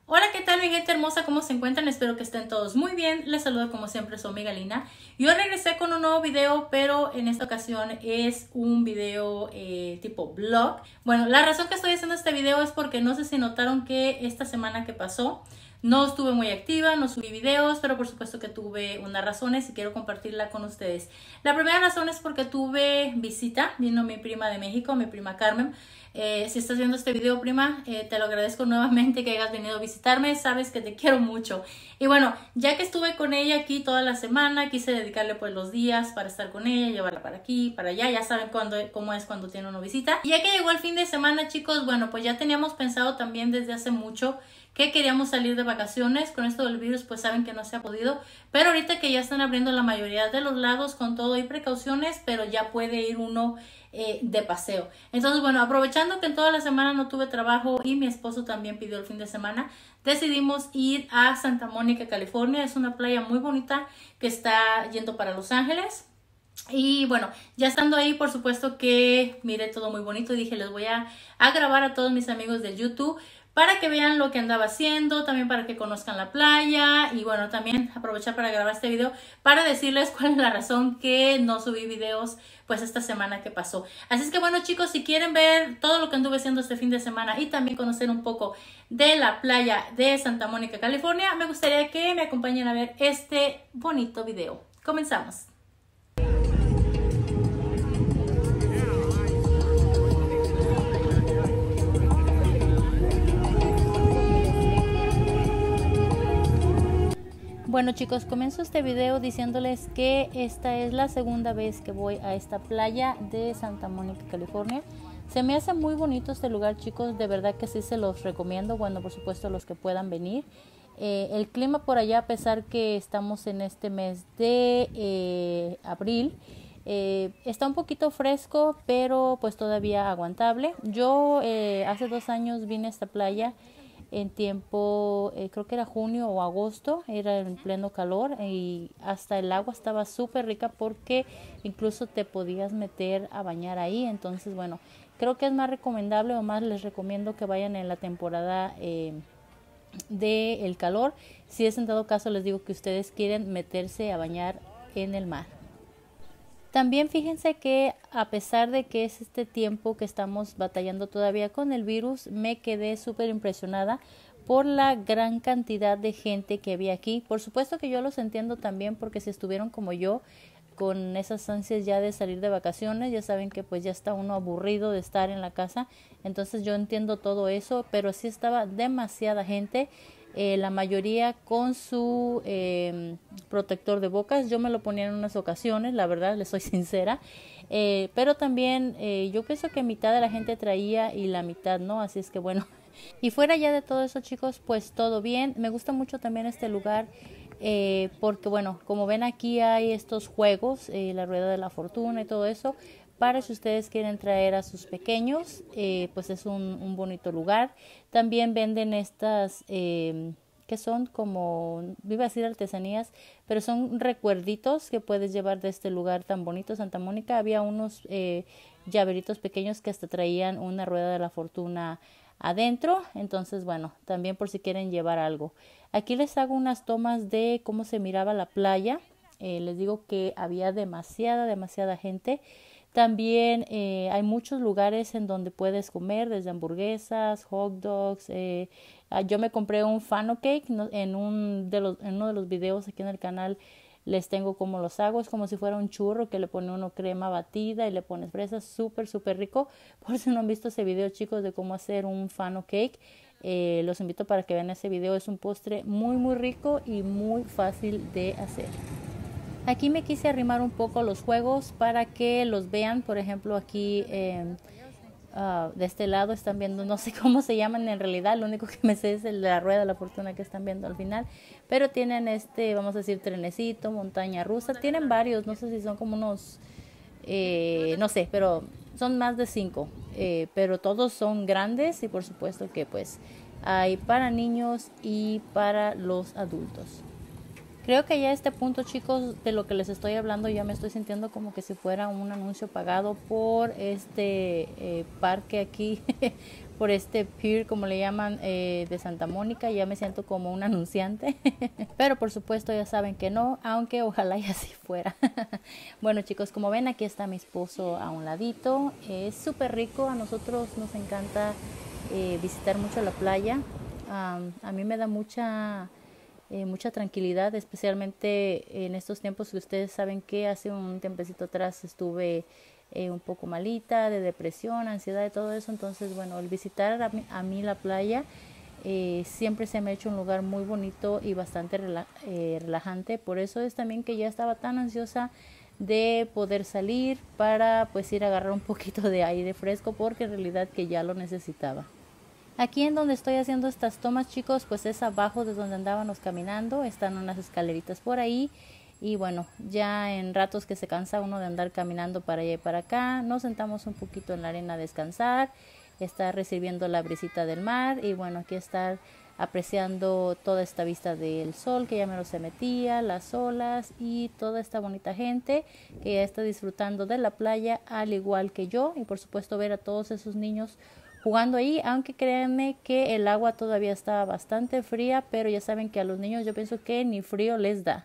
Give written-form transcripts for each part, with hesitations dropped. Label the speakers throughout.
Speaker 1: Hola, ¿qué tal mi gente hermosa? ¿Cómo se encuentran? Espero que estén todos muy bien. Les saludo como siempre su amiga Lina. Yo regresé con un nuevo video, pero en esta ocasión es un video tipo vlog. Bueno, la razón que estoy haciendo este video es porque no sé si notaron que esta semana que pasó no estuve muy activa, no subí videos, pero por supuesto que tuve unas razones y quiero compartirla con ustedes. La primera razón es porque tuve visita, vino mi prima de México, mi prima Carmen. Si estás viendo este video, prima, te lo agradezco nuevamente que hayas venido a visitarme, sabes que te quiero mucho. Y bueno, ya que estuve con ella aquí toda la semana, quise dedicarle pues los días para estar con ella, llevarla para aquí, para allá, ya saben cómo es cuando tiene una visita. Y ya que llegó el fin de semana, chicos, bueno, pues ya teníamos pensado también desde hace mucho que queríamos salir de vacaciones. Con esto del virus pues saben que no se ha podido, pero ahorita que ya están abriendo la mayoría de los lados con todo y precauciones, pero ya puede ir uno de paseo. Entonces bueno, aprovechando que en toda la semana no tuve trabajo y mi esposo también pidió el fin de semana, decidimos ir a Santa Mónica, California. Es una playa muy bonita que está yendo para Los Ángeles. Y bueno, ya estando ahí, por supuesto que miré todo muy bonito y dije, les voy a grabar a todos mis amigos del YouTube para que vean lo que andaba haciendo, también para que conozcan la playa y bueno, también aprovechar para grabar este video para decirles cuál es la razón que no subí videos pues esta semana que pasó. Así es que bueno, chicos, si quieren ver todo lo que anduve haciendo este fin de semana y también conocer un poco de la playa de Santa Mónica, California, me gustaría que me acompañen a ver este bonito video. Comenzamos. Bueno, chicos, comienzo este video diciéndoles que esta es la segunda vez que voy a esta playa de Santa Mónica, California. Se me hace muy bonito este lugar, chicos, de verdad que sí se los recomiendo, bueno, por supuesto los que puedan venir. El clima por allá, a pesar que estamos en este mes de abril, está un poquito fresco, pero pues todavía aguantable. Yo hace 2 años vine a esta playa en tiempo, creo que era junio o agosto, era en pleno calor y hasta el agua estaba súper rica porque incluso te podías meter a bañar ahí. Entonces bueno, creo que es más recomendable o más les recomiendo que vayan en la temporada del calor, si es en dado caso les digo que ustedes quieren meterse a bañar en el mar. También fíjense que a pesar de que es este tiempo que estamos batallando todavía con el virus, me quedé súper impresionada por la gran cantidad de gente que había aquí. Por supuesto que yo los entiendo también porque si estuvieron como yo con esas ansias ya de salir de vacaciones, ya saben que pues ya está uno aburrido de estar en la casa, entonces yo entiendo todo eso, pero sí estaba demasiada gente. La mayoría con su protector de bocas. Yo me lo ponía en unas ocasiones, la verdad, les soy sincera, pero también yo pienso que mitad de la gente traía y la mitad no, así es que bueno. Y fuera ya de todo eso, chicos, pues todo bien. Me gusta mucho también este lugar porque bueno, como ven aquí hay estos juegos, la rueda de la fortuna y todo eso, para si ustedes quieren traer a sus pequeños, pues es un bonito lugar. También venden estas que son como, iba a decir artesanías, pero son recuerditos que puedes llevar de este lugar tan bonito, Santa Mónica. Había unos llaveritos pequeños que hasta traían una rueda de la fortuna adentro, entonces bueno, también por si quieren llevar algo. Aquí les hago unas tomas de cómo se miraba la playa. Les digo que había demasiada gente. También hay muchos lugares en donde puedes comer, desde hamburguesas, hot dogs. Yo me compré un funnel cake, ¿no? En uno de los videos aquí en el canal les tengo cómo los hago. Es como si fuera un churro que le pone uno crema batida y le pones fresas, súper rico. Por si no han visto ese video, chicos, de cómo hacer un funnel cake, los invito para que vean ese video. Es un postre muy rico y muy fácil de hacer. Aquí me quise arrimar un poco los juegos para que los vean. Por ejemplo, aquí de este lado están viendo, no sé cómo se llaman en realidad, lo único que me sé es la rueda de la fortuna que están viendo al final, pero tienen vamos a decir, trenecito, montaña rusa, tienen varios, no sé si son como unos, no sé, pero son más de 5, pero todos son grandes y por supuesto que pues hay para niños y para los adultos. Creo que ya a este punto, chicos, de lo que les estoy hablando, ya me estoy sintiendo como que si fuera un anuncio pagado por este parque aquí, por este pier, como le llaman, de Santa Mónica. Ya me siento como un anunciante, pero por supuesto ya saben que no, aunque ojalá y así fuera. Bueno chicos, como ven, aquí está mi esposo a un ladito. Es súper rico, a nosotros nos encanta visitar mucho la playa. A mí me da mucha tranquilidad, especialmente en estos tiempos que ustedes saben que hace un tiempecito atrás estuve un poco malita, de depresión, ansiedad y todo eso. Entonces, bueno, el visitar a mí la playa siempre se me ha hecho un lugar muy bonito y bastante relajante. Por eso es también que ya estaba tan ansiosa de poder salir para pues ir a agarrar un poquito de aire fresco, porque en realidad que ya lo necesitaba. Aquí en donde estoy haciendo estas tomas, chicos, pues es abajo de donde andábamos caminando. Están unas escaleritas por ahí. Y bueno, ya en ratos que se cansa uno de andar caminando para allá y para acá, nos sentamos un poquito en la arena a descansar, estar recibiendo la brisita del mar y bueno, aquí estar apreciando toda esta vista del sol que ya me lo se metía, las olas y toda esta bonita gente que ya está disfrutando de la playa al igual que yo. Y por supuesto ver a todos esos niños jugando ahí, aunque créanme que el agua todavía está bastante fría, pero ya saben que a los niños yo pienso que ni frío les da.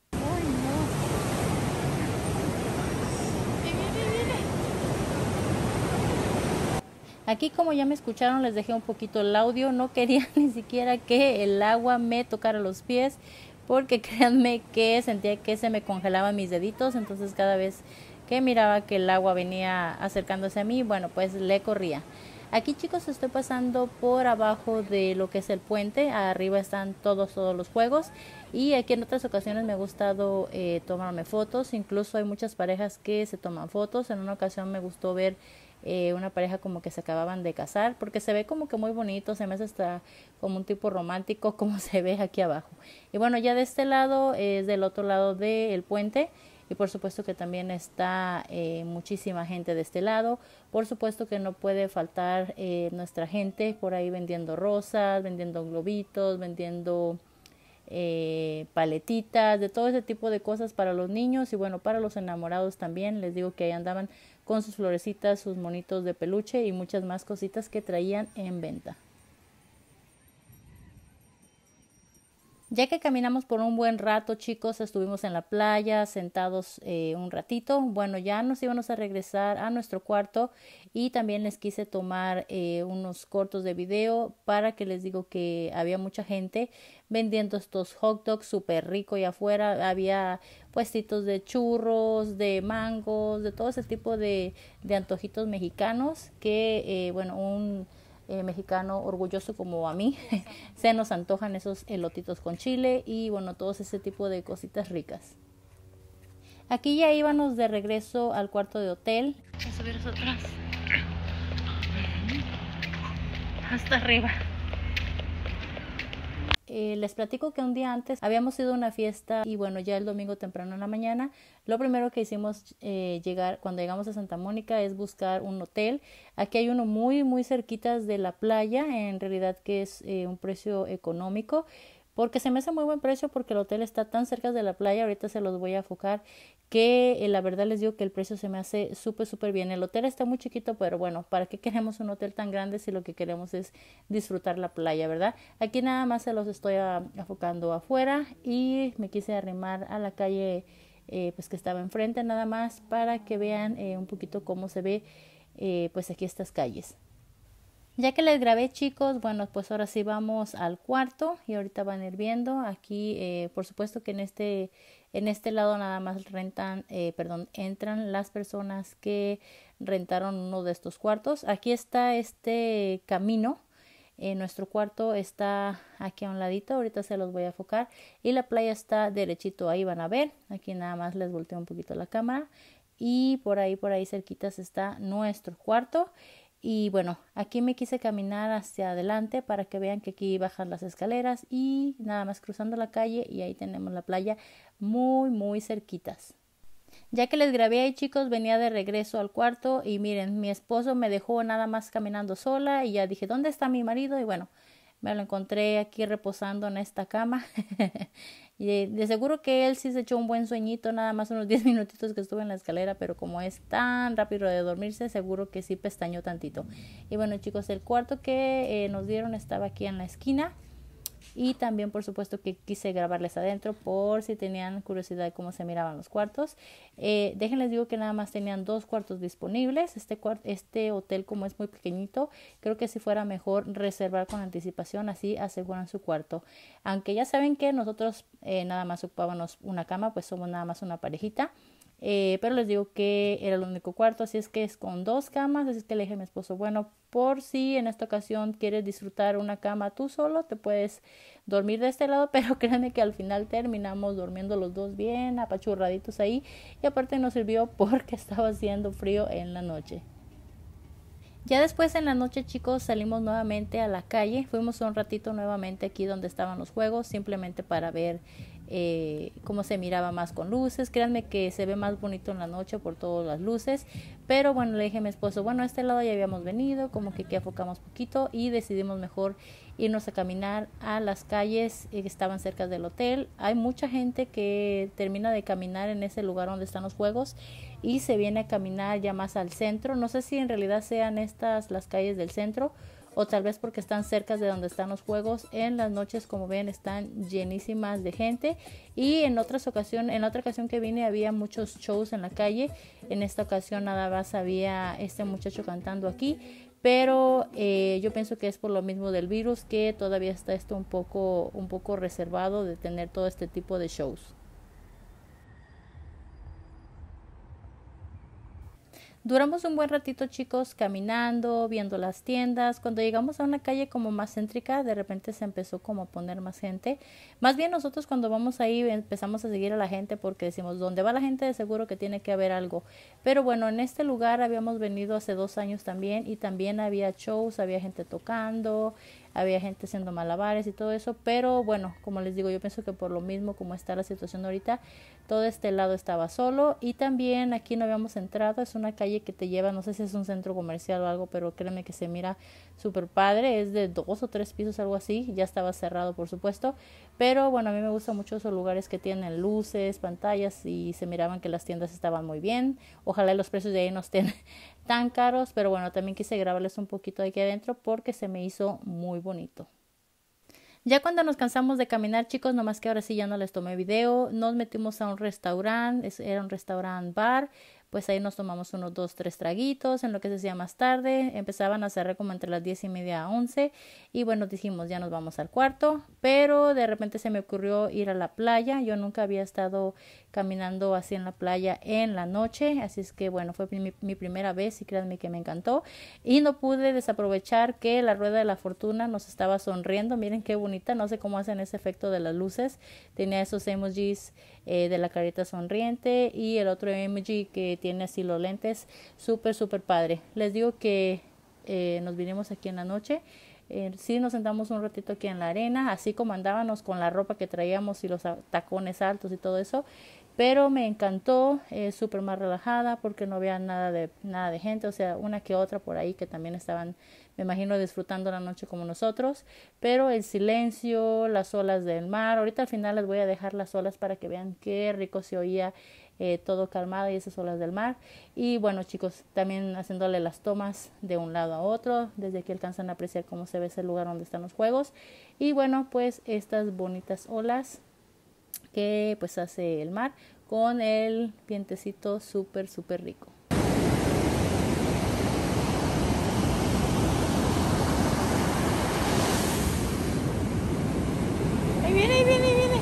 Speaker 1: Aquí, como ya me escucharon, les dejé un poquito el audio. No quería ni siquiera que el agua me tocara los pies, porque créanme que sentía que se me congelaban mis deditos. Entonces cada vez que miraba que el agua venía acercándose a mí, bueno, pues le corría. Aquí chicos estoy pasando por abajo de lo que es el puente. Arriba están todos los juegos. Y aquí en otras ocasiones me ha gustado tomarme fotos. Incluso hay muchas parejas que se toman fotos. En una ocasión me gustó ver una pareja como que se acababan de casar, porque se ve como que muy bonito, se me hace hasta como un tipo romántico como se ve aquí abajo. Y bueno, ya de este lado es del otro lado del puente. Y por supuesto que también está muchísima gente de este lado. Por supuesto que no puede faltar nuestra gente por ahí vendiendo rosas, vendiendo globitos, vendiendo paletitas, de todo ese tipo de cosas para los niños y bueno, para los enamorados también. Les digo que ahí andaban con sus florecitas, sus monitos de peluche y muchas más cositas que traían en venta. Ya que caminamos por un buen rato, chicos, estuvimos en la playa sentados un ratito. Bueno, ya nos íbamos a regresar a nuestro cuarto y también les quise tomar unos cortos de video, para que les digo que había mucha gente vendiendo estos hot dogs súper rico y afuera había puestitos de churros, de mangos, de todo ese tipo de antojitos mexicanos que, bueno, un mexicano orgulloso como a mí se nos antojan esos elotitos con chile y bueno, todos ese tipo de cositas ricas. Aquí ya íbamos de regreso al cuarto de hotel. Voy a subir eso atrás hasta arriba. Les platico que un día antes habíamos ido a una fiesta y bueno, ya el domingo temprano en la mañana lo primero que hicimos cuando llegamos a Santa Mónica es buscar un hotel. Aquí hay uno muy cerquitas de la playa, en realidad que es un precio económico, porque se me hace muy buen precio porque el hotel está tan cerca de la playa. Ahorita se los voy a enfocar, que la verdad les digo que el precio se me hace súper bien. El hotel está muy chiquito, pero bueno, ¿para qué queremos un hotel tan grande si lo que queremos es disfrutar la playa, verdad? Aquí nada más se los estoy enfocando afuera y me quise arrimar a la calle pues que estaba enfrente, nada más para que vean un poquito cómo se ve pues aquí estas calles. Ya que les grabé, chicos, bueno, pues ahora sí vamos al cuarto y ahorita van a ir viendo. Aquí, por supuesto que en este lado nada más entran las personas que rentaron uno de estos cuartos. Aquí está este camino. Nuestro cuarto está aquí a un ladito, ahorita se los voy a enfocar. Y la playa está derechito, ahí van a ver. Aquí nada más les volteo un poquito la cámara. Y por ahí cerquitas está nuestro cuarto. Y bueno, aquí me quise caminar hacia adelante para que vean que aquí bajan las escaleras y nada más cruzando la calle y ahí tenemos la playa muy cerquitas. Ya que les grabé ahí, chicos, venía de regreso al cuarto y miren, mi esposo me dejó nada más caminando sola y ya dije, ¿dónde está mi marido? Y bueno, Me lo encontré aquí reposando en esta cama. Y de seguro que él sí se echó un buen sueñito, nada más unos 10 minutitos que estuve en la escalera, pero como es tan rápido de dormirse, seguro que sí pestañó tantito. Y bueno, chicos, el cuarto que nos dieron estaba aquí en la esquina. Y también por supuesto que quise grabarles adentro por si tenían curiosidad de cómo se miraban los cuartos. Déjenles digo que nada más tenían 2 cuartos disponibles. Este hotel, como es muy pequeñito, creo que si fuera mejor reservar con anticipación, así aseguran su cuarto. Aunque ya saben que nosotros nada más ocupábamos una cama, pues somos nada más una parejita. Pero les digo que era el único cuarto, así es que es con 2 camas, así es que le dije a mi esposo, bueno, por si en esta ocasión quieres disfrutar una cama tú solo, te puedes dormir de este lado, pero créanme que al final terminamos durmiendo los dos bien apachurraditos ahí, y aparte nos sirvió porque estaba haciendo frío en la noche. Ya después en la noche, chicos, salimos nuevamente a la calle, fuimos un ratito nuevamente aquí donde estaban los juegos, simplemente para ver cómo se miraba más con luces. Créanme que se ve más bonito en la noche por todas las luces, pero bueno, le dije a mi esposo, bueno, a este lado ya habíamos venido, como que aquí enfocamos poquito y decidimos mejor irnos a caminar a las calles que estaban cerca del hotel. Hay mucha gente que termina de caminar en ese lugar donde están los juegos y se viene a caminar ya más al centro. No sé si en realidad sean estas las calles del centro o tal vez porque están cerca de donde están los juegos. En las noches, como ven, están llenísimas de gente, y en otra ocasión que vine había muchos shows en la calle. En esta ocasión nada más había este muchacho cantando aquí, pero yo pienso que es por lo mismo del virus que todavía está esto un poco reservado de tener todo este tipo de shows. Duramos un buen ratito, chicos, caminando, viendo las tiendas. Cuando llegamos a una calle como más céntrica, de repente se empezó como a poner más gente. Más bien nosotros cuando vamos ahí empezamos a seguir a la gente porque decimos, ¿dónde va la gente? De seguro que tiene que haber algo. Pero bueno, en este lugar habíamos venido hace 2 años también, y también había shows, había gente tocando, había gente haciendo malabares y todo eso, pero bueno, como les digo, yo pienso que por lo mismo como está la situación ahorita, todo este lado estaba solo, y también aquí no habíamos entrado. Es una calle que te lleva, no sé si es un centro comercial o algo, pero créeme que se mira súper padre, es de 2 o 3 pisos, algo así, ya estaba cerrado por supuesto, pero bueno, a mí me gustan mucho esos lugares que tienen luces, pantallas, y se miraban que las tiendas estaban muy bien. Ojalá los precios de ahí no estén tan caros, pero bueno, también quise grabarles un poquito de aquí adentro porque se me hizo muy bonito. Ya cuando nos cansamos de caminar, chicos, nomás que ahora sí ya no les tomé video, nos metimos a un restaurante, era un restaurant bar. Pues ahí nos tomamos unos 2, 3 traguitos, en lo que se hacía más tarde. Empezaban a cerrar como entre las 10:30 a 11, y bueno, dijimos ya nos vamos al cuarto, pero de repente se me ocurrió ir a la playa. Yo nunca había estado caminando así en la playa en la noche, así es que bueno, fue mi primera vez, y créanme que me encantó, y no pude desaprovechar que la rueda de la fortuna nos estaba sonriendo. Miren qué bonita, no sé cómo hacen ese efecto de las luces. Tenía esos emojis de la carita sonriente, y el otro emoji que tiene así los lentes, súper padre. Les digo que nos vinimos aquí en la noche. Sí, nos sentamos un ratito aquí en la arena, así como andábamos con la ropa que traíamos y los tacones altos y todo eso, pero me encantó, súper más relajada porque no había nada de gente, o sea, una que otra por ahí que también estaban, me imagino, disfrutando la noche como nosotros, pero el silencio, las olas del mar. Ahorita al final les voy a dejar las olas para que vean qué rico se oía, todo calmado, y esas olas del mar. Y bueno, chicos, también haciéndole las tomas de un lado a otro, desde aquí alcanzan a apreciar cómo se ve ese lugar donde están los juegos. Y bueno, pues estas bonitas olas que pues hace el mar con el vientecito súper rico. Ahí viene, ahí viene, ahí viene.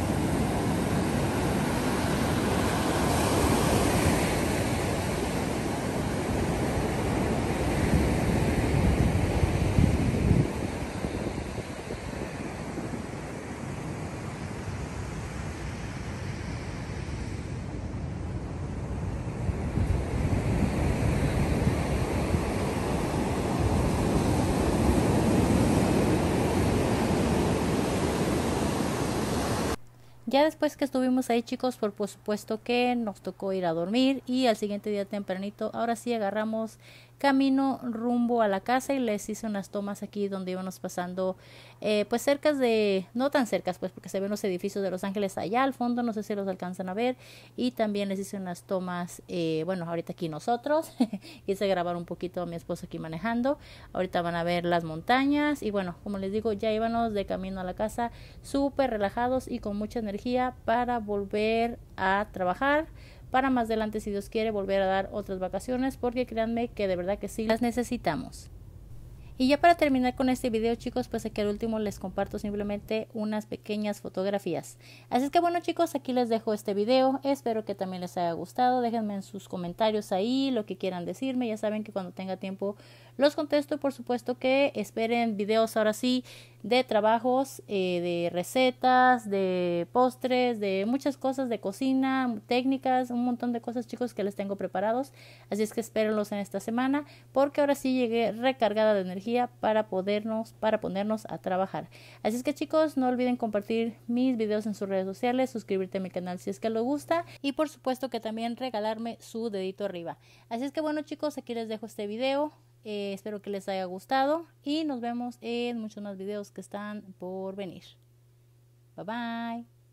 Speaker 1: Ya después que estuvimos ahí, chicos, por supuesto que nos tocó ir a dormir, y al siguiente día tempranito, ahora sí agarramos camino rumbo a la casa y les hice unas tomas aquí donde íbamos pasando pues cerca de, no tan cercas pues porque se ven los edificios de Los Ángeles allá al fondo, no sé si los alcanzan a ver, y también les hice unas tomas, bueno, ahorita aquí nosotros, hice grabar un poquito a mi esposo aquí manejando, ahorita van a ver las montañas y bueno, como les digo, ya íbamos de camino a la casa súper relajados y con mucha energía para volver a trabajar, para más adelante, si Dios quiere, volver a dar otras vacaciones, porque créanme que de verdad que sí las necesitamos. Y ya para terminar con este video, chicos, pues aquí al último les comparto simplemente unas pequeñas fotografías. Así es que bueno, chicos, aquí les dejo este video. Espero que también les haya gustado. Déjenme en sus comentarios ahí lo que quieran decirme. Ya saben que cuando tenga tiempo los contesto. Por supuesto que esperen videos ahora sí de trabajos, de recetas, de postres, de muchas cosas, de cocina, técnicas, un montón de cosas, chicos, que les tengo preparados. Así es que espérenlos en esta semana, porque ahora sí llegué recargada de energía para ponernos a trabajar. Así es que, chicos, no olviden compartir mis videos en sus redes sociales, suscribirte a mi canal si es que les gusta y por supuesto que también regalarme su dedito arriba. Así es que bueno, chicos, aquí les dejo este video. Espero que les haya gustado y nos vemos en muchos más videos que están por venir. Bye bye.